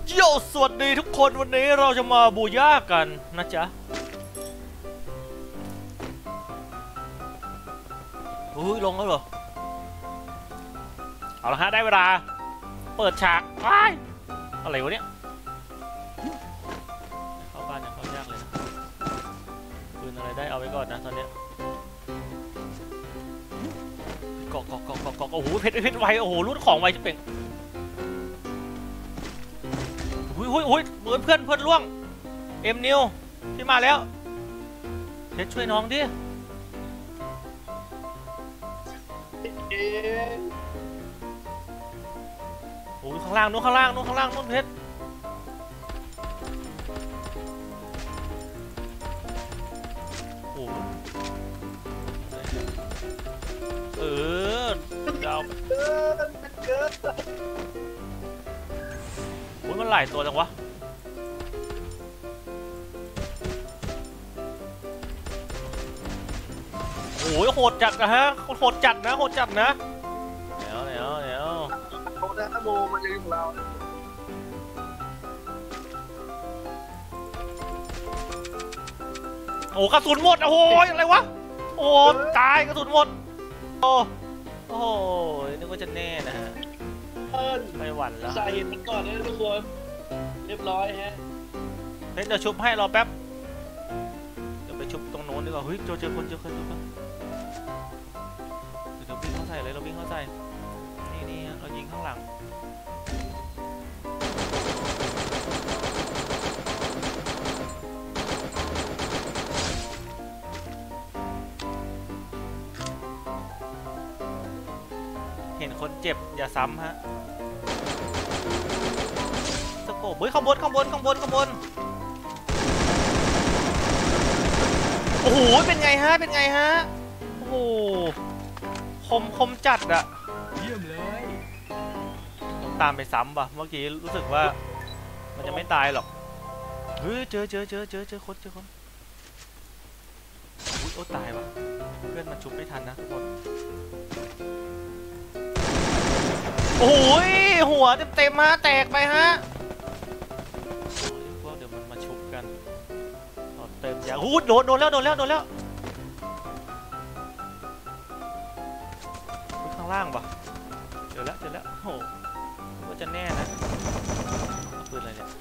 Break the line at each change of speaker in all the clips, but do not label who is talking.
โยสวัสดีทุกคนวันนี้เราจะมาบูย่ากันนะจ๊ะอุ้ยลงแล้วเหรอเอาละฮะได้เวลาเปิดฉากว้ายอะไรวะเนี่ยเข้าบ้านยังเข้ายากเลยนะปืนอะไรได้เอาไว้ก่อนนะตอนเนี้ยเกาะโอ้โหเพชรไวโอ้โหรุ่นของไวจะเป็นหุ้ยเพื่อนล่วงเอ็มนิวพี่มาแล้วเพชรช่วยน้องดิโอ้ยข้างล่างนู้นเพชรโอ้ดาวโอ้ยมันหลายตัวจังวะโอ้ยโหดจัดนะฮะโหดจัดนะเดี๋ยว
เขาได้โมมันยังอยู่ของเรา
โอ้กระสุนหมดโอ้โหอะไรวะโอ้ตายกระสุนหมดโอ้นึกว่าจะแน่นะฮะไม่หวั่นแล้ว
ใส่มันก่อนนะทุกคนเรียบร้อยฮะ
เฮ้ยเดี๋ยวชุบให้รอแป๊บเดี๋ยวไปชุบตรงโน้นดีกว่าเฮ้ยเจอคนเดี๋ยววิ่งเข้าใส่เลยเราวิ่งเข้าใส่นี่เรายิงข้างหลังเห็นคนเจ็บอย่าซ้ำฮะสโคปเฮ้ยข้างบนโอ้โหเป็นไงฮะโอ้โหคมจัดอะ
เยี่ยมเลย
ต้องตามไปซ้ำป่ะเมื่อกี้รู้สึกว่ามันจะไม่ตายหรอกเฮ้ยเจอคนอุ๊ยโอ้ตายว่ะเพื่อนมันชุบไม่ทันนะทุกคนโอ้ยหัวเต็มฮะแตกไปฮะพวกเดี๋ยวมันมาชุบกันเติมยาหูโดนแล้วข้างล่างป่ะเจอแล้วโอ้โหว่าจะแน่นะปืนอะไรเนี่ย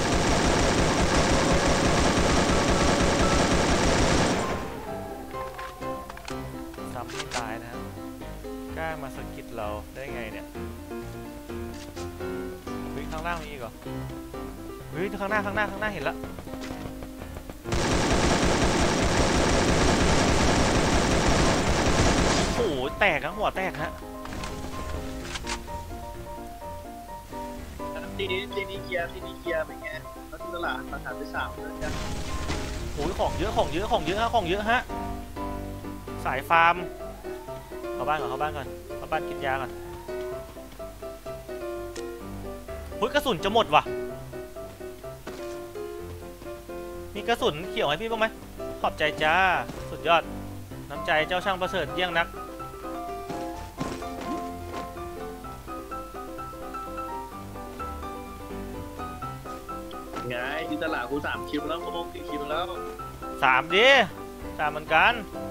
ซ้ำไม่ตายนะกล้ามาสกิดเราได้ไงเนี่ยเฮ้ยข้างล่างมีอีกเหรอเฮ้ยข้างหน้าเห็นแล้วโอ้โหแตกหัวแตกฮะ
ทีนี้เกียร์เป็นไงแล้วที่ตลาดราคาไป3เลยจ้ะ
โอ้ยของเยอะฮะสายฟาร์มเข้าบ้านก่อนเข้าบ้านกินยาก่อนเฮ้ยกระสุนจะหมดว่ะมีกระสุนเขียวให้พี่บ้างไหมขอบใจจ้าสุดยอดน้ำใจเจ้าช่างประเสริฐเยี่ยงนัก
ไงที่ตลาดกู3 คิวแล้วกูมอง4 คิวแล้ว
3ดิ3เหมือนกัน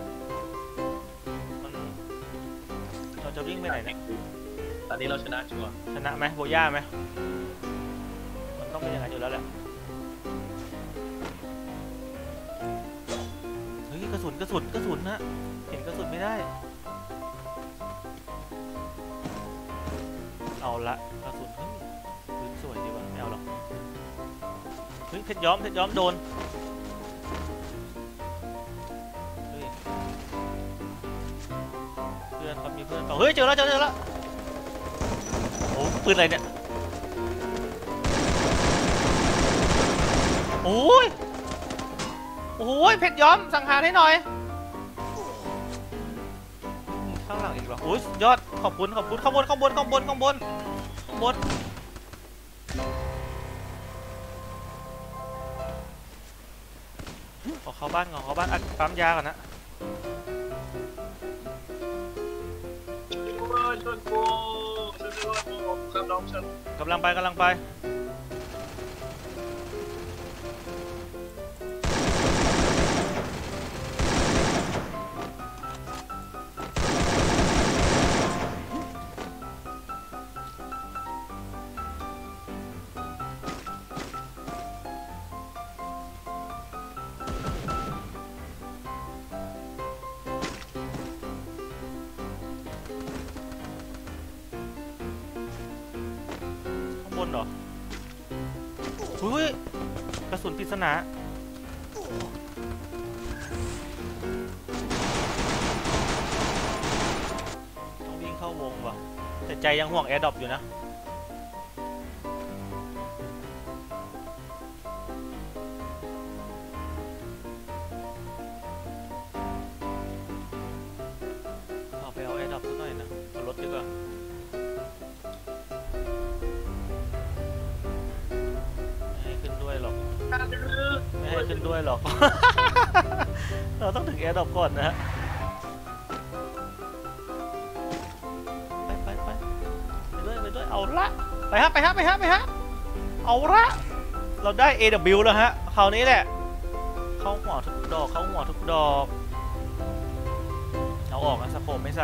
เราจะวิ่งไปไหนเนี่ย
ตอนนี้เราชนะชัวร์
ชนะไหมโบย่าไหมมันต้องเป็นอย่างนั้นอยู่แล้วแหละเฮ้ยกระสุนนะเห็นกระสุนไม่ได้เอาละกระสุนพื้นสวยดีว่ะไม่เอาหรอกเฮ้ยเพชรย้อมโดนเพื่อนเขามีเพื่อนเปล่าเฮ้ยเจอแล้วโอ้ปืนอะไรเนี่ยโอ้ยเพชรย้อมสังหารให้หน่อยข้างหลังอีกเหรอโอ้ยยอดขอบคุณข้างบนขอเข้าบ้านอัดปั๊มยาก่อนนะ
ชวนกูครับน้องชน
กำลังไปเหรออุ้ยกระสุนปริศนาต้องวิ่งเข้าวงว่ะแต่ใจยังห่วงแอร์ดรอปอยู่นะไปเอาแอร์ดรอปสักหน่อยนะเอารถดีกว่าไม่ให้ขึ้นด้วยหรอกไม่ให้ขึ้นด้วยหรอก เราต้องถึงแอร์ดรอปก่อนนะฮะไปด้วยเอาละไปฮะเอาละเราได้ AW แล้วฮะคราวนี้แหละเข้าหัวทุกดอกเอาออกนะสโคปไม่ใส่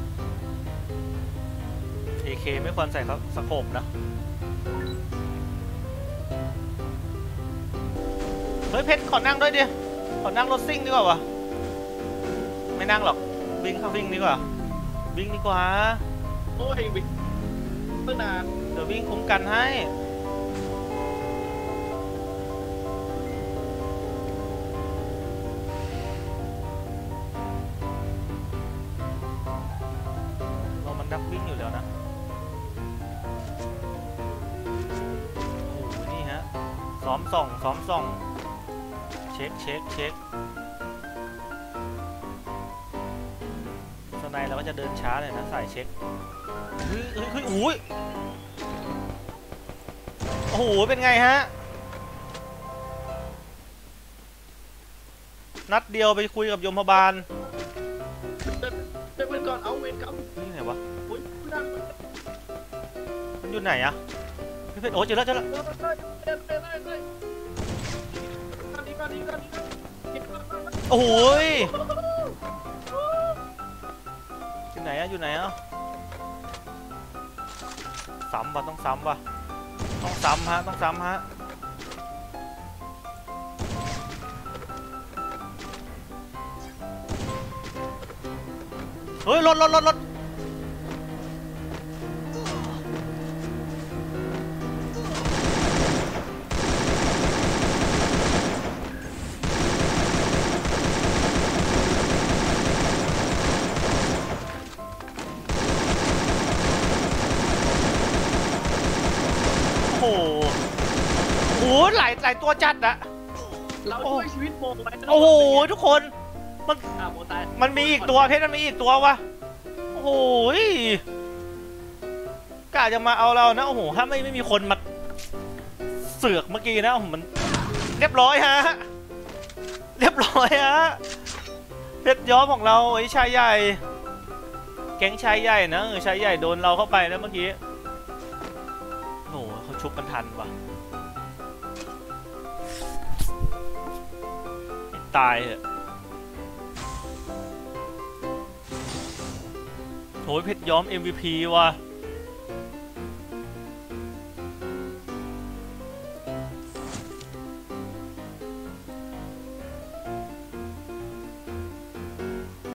AK ไม่ควรใส่สโคปนะเฮ้ยเพชรขอนั่งด้วยดิขอนั่งรถซิ่งดีกว่าวะไม่นั่งหรอกวิ่งดีกว่า
โอ้ยวิ่งตั้งนาน
เดี๋ยววิ่งคุ้มกันให้เรามันนักวิ่งอยู่แล้วนะโอ้โหนี่ฮะซ้อมส่องเช็คสไนเราก็จะเดินช้าเลยนะสายเช็คเฮ้ยโอ้โหเป็นไงฮะนัดเดียวไปคุยกับยมบาล
เป็นก่อนเอาเวรกรรม
นี่ไหนวะ
นั่ง
มันอยู่ไหนอะพี่เพชรโอ้เจอแล้วโอ้ยอยู่ไหนอะซ้ำว่ะต้องซ้ำฮะเฮ้ยรถโอ้โหหลายตัวจัดอะ
เราช่วยชีวิตโมไป
โอ้โหทุกคนมันมีอีกตัวเพชรมันมีอีกตัววะโอ้โหกะจะมาเอาเรานะโอ้โหถ้าไม่มีคนมาเสือกเมื่อกี้นะมันเรียบร้อยฮะเพชรย้อมของเราไอ้ชายใหญ่แก๊งชายใหญ่นะชายใหญ่โดนเราเข้าไปแล้วเมื่อกี้โอ้โหเขาชุบกันทันว่ะตายเหรอโหเพชรย้อม MVP ว่ะ